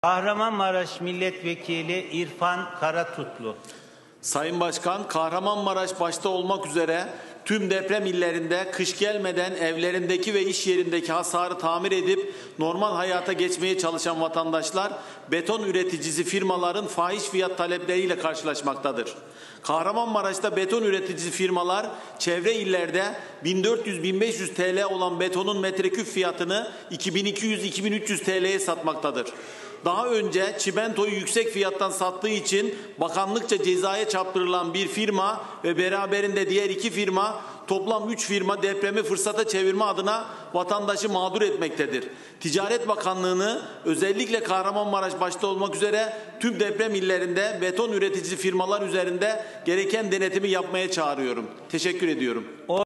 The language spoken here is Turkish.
Kahramanmaraş Milletvekili İrfan Karatutlu. Sayın Başkan, Kahramanmaraş başta olmak üzere tüm deprem illerinde kış gelmeden evlerindeki ve iş yerindeki hasarı tamir edip normal hayata geçmeye çalışan vatandaşlar beton üreticisi firmaların fahiş fiyat talepleriyle karşılaşmaktadır. Kahramanmaraş'ta beton üreticisi firmalar çevre illerde 1400-1500 TL olan betonun metreküp fiyatını 2200-2300 TL'ye satmaktadır. Daha önce çimentoyu yüksek fiyattan sattığı için bakanlıkça cezaya çarptırılan bir firma ve beraberinde diğer iki firma, toplam 3 firma depremi fırsata çevirme adına vatandaşı mağdur etmektedir. Ticaret Bakanlığı'nı özellikle Kahramanmaraş başta olmak üzere tüm deprem illerinde beton üretici firmalar üzerinde gereken denetimi yapmaya çağırıyorum. Teşekkür ediyorum.